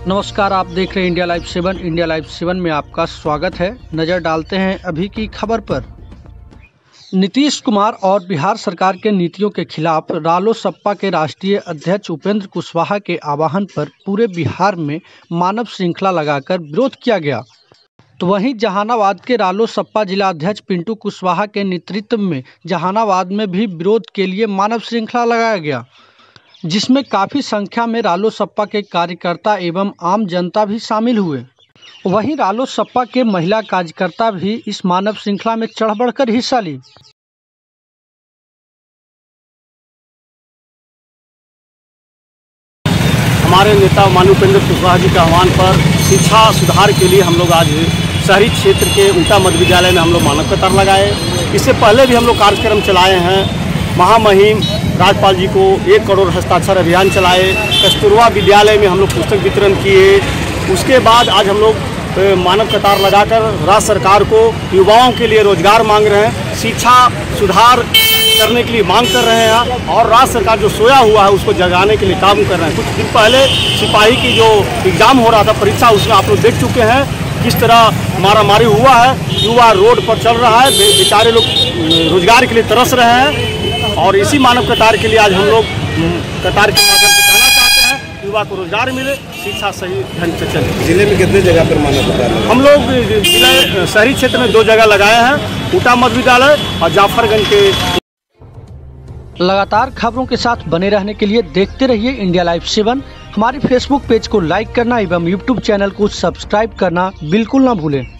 नमस्कार, आप देख रहे हैं इंडिया लाइव 7। इंडिया लाइव 7 में आपका स्वागत है। नज़र डालते हैं अभी की खबर पर। नीतीश कुमार और बिहार सरकार के नीतियों के खिलाफ रालोसपा के राष्ट्रीय अध्यक्ष उपेंद्र कुशवाहा के आह्वान पर पूरे बिहार में मानव श्रृंखला लगाकर विरोध किया गया। तो वहीं जहानाबाद के रालोसपा जिला अध्यक्ष पिंटू कुशवाहा के नेतृत्व में जहानाबाद में भी विरोध के लिए मानव श्रृंखला लगाया गया, जिसमें काफ़ी संख्या में रालोसपा के कार्यकर्ता एवं आम जनता भी शामिल हुए। वहीं रालोसपा के महिला कार्यकर्ता भी इस मानव श्रृंखला में चढ़ बढ़कर हिस्सा ली। हमारे नेता माननीय उपेंद्र कुशवाहा जी के आह्वान पर शिक्षा सुधार के लिए हम लोग आज शहरी क्षेत्र के उल्टा मध्य विद्यालय में हम लोग मानव कतार लगाए। इससे पहले भी हम लोग कार्यक्रम चलाए हैं। महामहिम राज्यपाल जी को 1 करोड़ हस्ताक्षर अभियान चलाए। कस्तूरबा विद्यालय में हम लोग पुस्तक वितरण किए। उसके बाद आज हम लोग मानव कतार लगाकर राज्य सरकार को युवाओं के लिए रोजगार मांग रहे हैं, शिक्षा सुधार करने के लिए मांग कर रहे हैं और राज्य सरकार जो सोया हुआ है उसको जगाने के लिए काम कर रहे हैं। कुछ दिन पहले सिपाही की जो एग्ज़ाम हो रहा था परीक्षा, उसमें आप लोग देख चुके हैं किस तरह मारामारी हुआ है। युवा रोड पर चल रहा है, बेचारे लोग रोजगार के लिए तरस रहे हैं। और इसी मानव कतार के लिए आज हम लोग कतार के माध्यम से कहना चाहते हैं युवा को रोजगार मिले, शिक्षा सही ढंग से चले। जिले में कितने जगह पर मानव कतार हम लोग जिले शहरी क्षेत्र में 2 जगह लगाए हैं, उल्टा मध्य विद्यालय और जाफरगंज के। लगातार खबरों के साथ बने रहने के लिए देखते रहिए इंडिया लाइव 7। हमारे फेसबुक पेज को लाइक करना एवं यूट्यूब चैनल को सब्सक्राइब करना बिल्कुल ना भूलें।